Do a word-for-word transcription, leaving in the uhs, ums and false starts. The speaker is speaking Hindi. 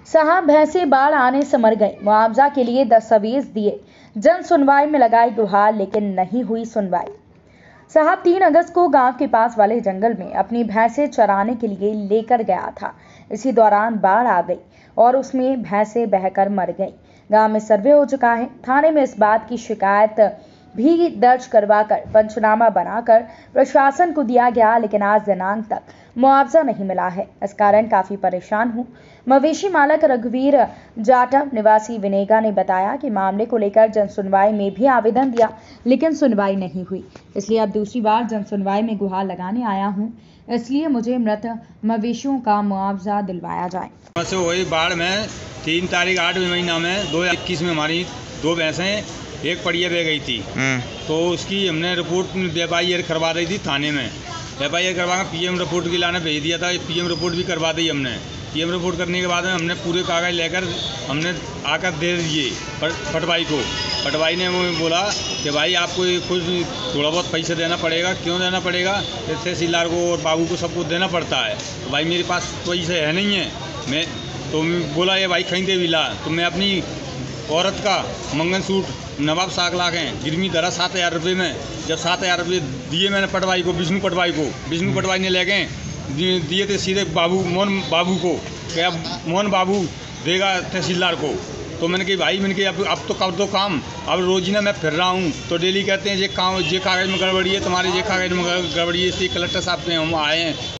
साहब भैंसे बाढ़ आने से मर गई, मुआवजा के लिए दस्तावेज दिए, जन सुनवाई में लगाई गुहार लेकिन नहीं हुई सुनवाई। साहब तीन अगस्त को गांव के पास वाले जंगल में अपनी भैंसे चराने के लिए लेकर गया था। इसी दौरान बाढ़ आ गई और उसमें भैंसे बहकर मर गई। गांव में सर्वे हो चुका है। थाने में इस बात की शिकायत भी दर्ज करवाकर पंचनामा बनाकर प्रशासन को दिया गया, लेकिन आज दिनांक तक मुआवजा नहीं मिला है। इस कारण काफी परेशान हूँ। मवेशी मालक रघुवीर जाटव निवासी विनेगा ने बताया कि मामले को लेकर जन सुनवाई में भी आवेदन दिया, लेकिन सुनवाई नहीं हुई। इसलिए अब दूसरी बार जन सुनवाई में गुहार लगाने आया हूँ। इसलिए मुझे मृत मवेशियों का मुआवजा दिलवाया जाए। वही बाढ़ में तीन तारीख आठ महीना में दो हजार इक्कीस में हमारी दो भैंसें एक पड़िया बह गई थी, तो उसकी हमने रिपोर्ट एफ आई आर करवा रही थी थाने में। एफ आई आर करवा पी एम रिपोर्ट के लाने भेज दिया था। पी एम रिपोर्ट भी करवा दी हमने। पी एम रिपोर्ट करने के बाद में हमने पूरे कागज लेकर हमने आकर दे दिए पटवाई को। पटवाई ने वो बोला कि भाई आपको कुछ थोड़ा बहुत पैसे देना पड़ेगा। क्यों देना पड़ेगा? तहसीलदार को और बाबू को सबको देना पड़ता है। तो भाई मेरे पास पैसे है नहीं है। मैं तो बोला ये भाई कहीं दे भी ला। तो मैं अपनी औरत का मंगलसूत्र नवाब साग ला के गिरवी धरा सात हज़ार रुपये में। जब सात हज़ार रुपये दिए मैंने पटवाई को, विष्णु पटवाई को, विष्णु पटवाई ने ले गए दिए थे सीधे बाबू मोहन बाबू को। क्या मोहन बाबू देगा तहसीलदार को? तो मैंने कही भाई मैंने कहा अब अब तो कर दो काम। अब रोजीना मैं फिर रहा हूँ तो डेली कहते हैं ये काम ये कागज़ में गड़बड़ी है, तुम्हारे ये कागज़ में गड़बड़ी है। इसलिए कलेक्टर साहब पे हम आए हैं।